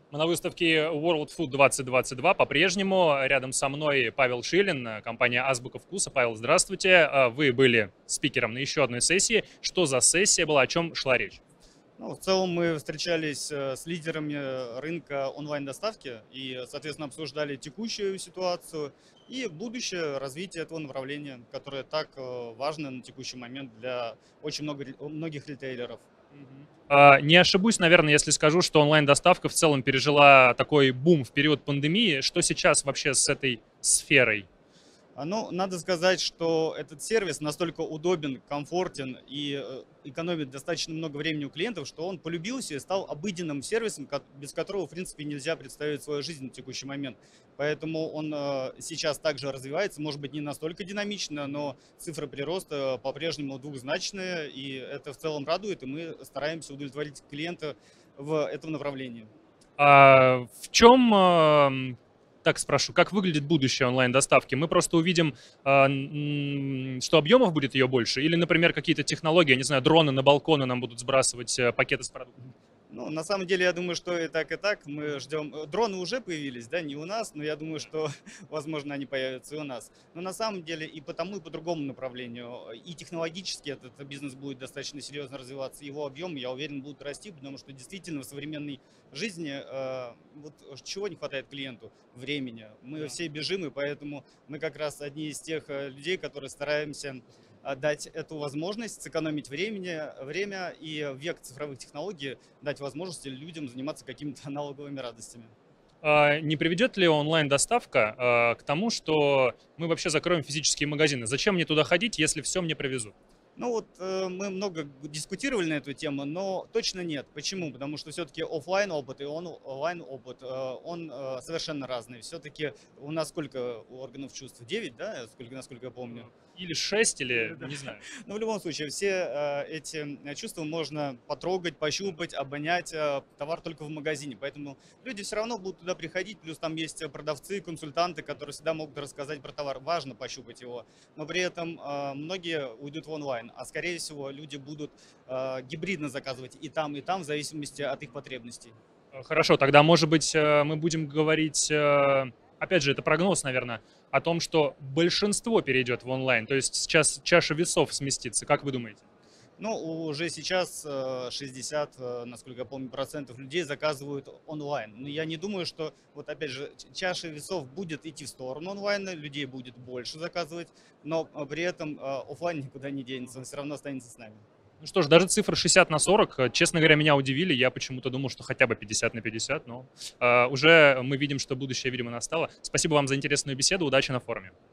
Мы на выставке World Food 2022 по-прежнему. Рядом со мной Павел Шилин, компания «Азбука вкуса». Павел, здравствуйте. Вы были спикером на еще одной сессии. Что за сессия была, о чем шла речь? Ну, в целом мы встречались с лидерами рынка онлайн-доставки и, соответственно, обсуждали текущую ситуацию и будущее развитие этого направления, которое так важно на текущий момент для очень многих ритейлеров. Не ошибусь, наверное, если скажу, что онлайн-доставка в целом пережила такой бум в период пандемии. Что сейчас вообще с этой сферой? Ну, надо сказать, что этот сервис настолько удобен, комфортен и экономит достаточно много времени у клиентов, что он полюбился и стал обыденным сервисом, без которого, в принципе, нельзя представить свою жизнь на текущий момент. Поэтому он сейчас также развивается, может быть, не настолько динамично, но цифры прироста по-прежнему двухзначные, и это в целом радует, и мы стараемся удовлетворить клиента в этом направлении. В чем, так спрошу, как выглядит будущее онлайн-доставки? Мы просто увидим, что объемов будет ее больше? Или, например, какие-то технологии, я не знаю, дроны на балконы нам будут сбрасывать пакеты с продуктами? Ну, на самом деле, я думаю, что и так, и так. Мы ждем. Дроны уже появились, да, не у нас, но я думаю, что, возможно, они появятся и у нас. Но на самом деле и по тому, и по другому направлению. И технологически этот бизнес будет достаточно серьезно развиваться. Его объем, я уверен, будут расти, потому что действительно в современной жизни вот чего не хватает клиенту? Времени. Мы все бежим, и поэтому мы как раз одни из тех людей, которые стараемся дать эту возможность сэкономить время и в век цифровых технологий дать возможность людям заниматься какими-то аналоговыми радостями. Не приведет ли онлайн-доставка к тому, что мы вообще закроем физические магазины? Зачем мне туда ходить, если все мне привезут? Ну вот мы много дискутировали на эту тему, но точно нет. Почему? Потому что все-таки офлайн опыт и онлайн опыт, он совершенно разный. Все-таки у нас сколько органов чувств? 9, да? Насколько я помню. Или 6, или не знаю. Но в любом случае, все эти чувства можно потрогать, пощупать, обонять. Товар только в магазине. Поэтому люди все равно будут туда приходить. Плюс там есть продавцы, консультанты, которые всегда могут рассказать про товар. Важно пощупать его. Но при этом многие уйдут в онлайн. А скорее всего, люди будут гибридно заказывать и там, в зависимости от их потребностей. Хорошо, тогда, может быть, мы будем говорить, опять же, это прогноз, наверное, о том, что большинство перейдет в онлайн, то есть сейчас чаша весов сместится. Как вы думаете? Ну, уже сейчас 60, насколько я помню, процентов людей заказывают онлайн. Но я не думаю, что, вот опять же, чаша весов будет идти в сторону онлайна, людей будет больше заказывать, но при этом офлайн никуда не денется, он все равно останется с нами. Ну что ж, даже цифры 60/40, честно говоря, меня удивили. Я почему-то думал, что хотя бы 50/50, но уже мы видим, что будущее, видимо, настало. Спасибо вам за интересную беседу. Удачи на форуме.